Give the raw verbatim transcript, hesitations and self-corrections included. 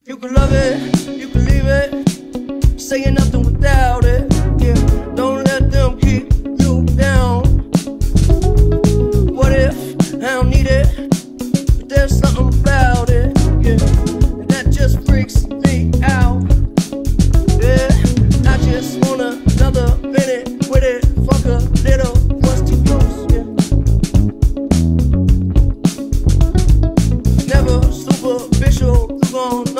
You can love it, you can leave it, saying nothing without it. Yeah, don't let them keep you down. What if I don't need it, but there's something about it, yeah, that just freaks me out. Yeah, I just want another minute with it. Fuck a little, what's too close, yeah. Never superficial, you gon'